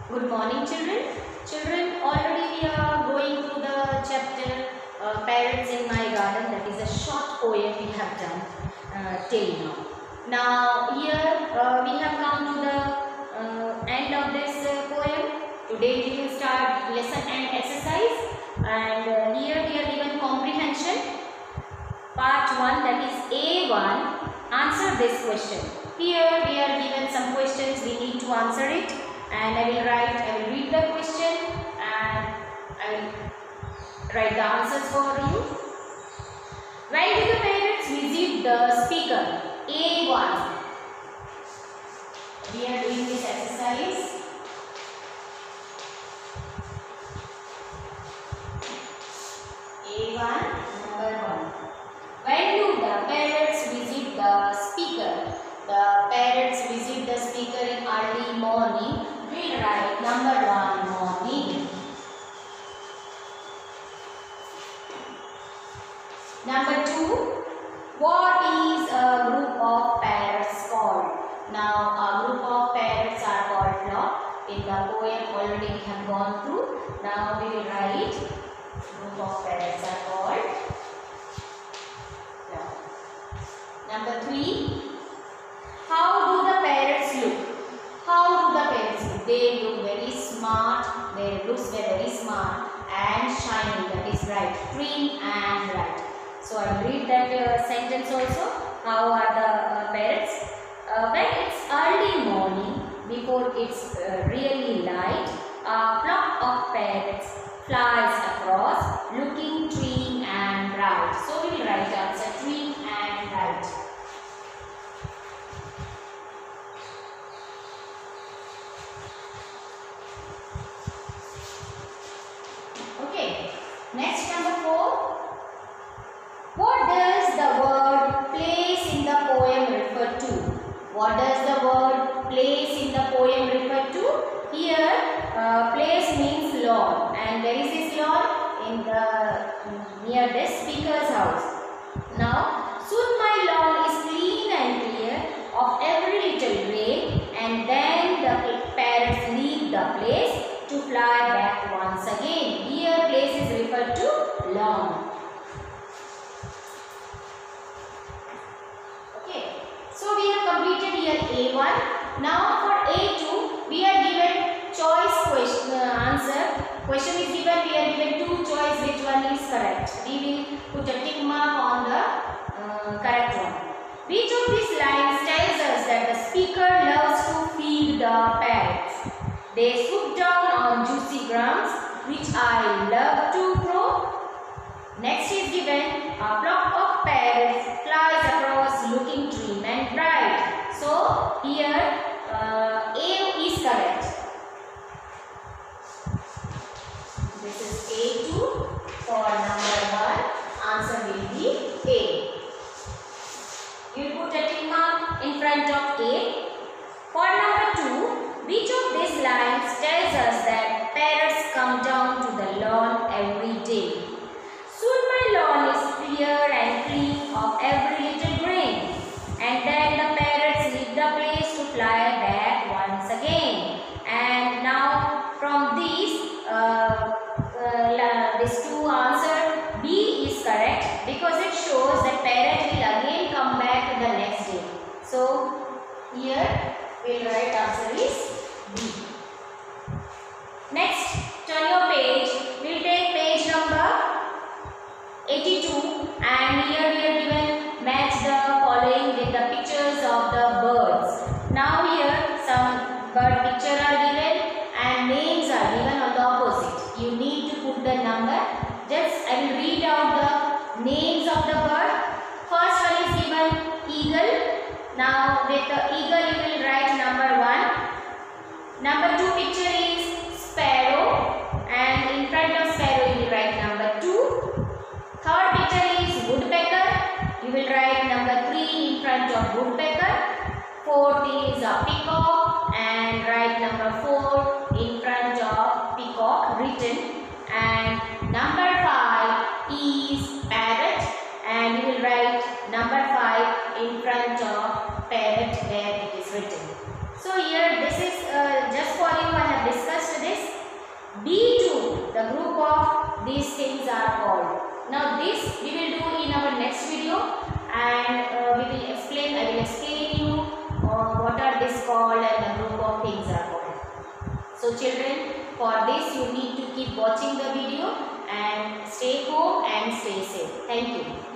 Good morning, children. Children, already we are going through the chapter Parrots in My Garden. That is a short poem we have done till now. Now here we have come to the end of this poem. Today we will start lesson and exercise. And here we are given comprehension. Part 1, that is A1. Answer this question. Here we are given some questions. We need to answer it. And I will read the question and I will write the answers for you. When do the parrots visit the speaker? A1. We are doing this exercise. A1, number 1. When do the parrots visit the speaker? The parrots visit the speaker in early morning. We'll write number 1, morning. Number 2, what is a group of parrots called? Now, a group of parrots are called flock. In the poem already we have gone through. Now we will write group of parrots are called flock. Number 3, how do the parrots look? How do the parrots look? They look very smart. They look very smart and shiny. That is right. Trim and bright. So I will read that sentence also. How are the parrots? When it's early morning, before it's really light, a flock of parrots flies across, looking trim and bright. So we will write answer trim and bright. Okay, next number 4. What does the word place in the poem refer to? What does the word place in the poem refer to? Here, place means lawn, and where is this lawn? In the near the speaker's house. Now, soon my lawn is clean and clear of every little grain, and then the parrots leave the place to fly back once again. Here place is referred to lawn. Okay, so we have completed here A1. Now for A2 we are given choice question answer. Question is given, we are given 2 choice, which one is correct. We will put a tick mark on the correct one. Which of these lines tells us that the speaker loves to feed the parrots? They swoop down on juicy grams, which I love to grow. Next is given, a flock of parrots flies across looking trim and bright. So here A is correct. This is A2 for number 1. Answer will be A. You put a tick mark in front of A. For number 2, which of these lines tells us that parrots come down to the lawn every day? Soon my lawn is clear and clean of every little grain, and then the parrots leave the place to fly back once again. And now from these, this 2 answer, B is correct because it shows that parrot will again come back the next day. So here we will write answer is B. Next, turn your page. We will take page number 82, and here we are given match the following with the pictures of the birds. Now here some bird picture are given and names are given on the opposite. You need to put the number. Just I will read out the names of the bird. First one is given eagle. Now with the eagle you will write number 1. Number 2 picture is sparrow, and in front of sparrow you will write number 2. Third picture is woodpecker. You will write number 3 in front of woodpecker. Fourth is a peacock, and write number 4 in front of peacock written. And number 5 is parrot, and you will write number 5 in front of parrot where it is written. So here this is just for you I have discussed these things are called. Now this we will do in our next video, and I will explain you what are this called and the group of things are called. So children, for this you need to keep watching the video and stay home and stay safe. Thank you.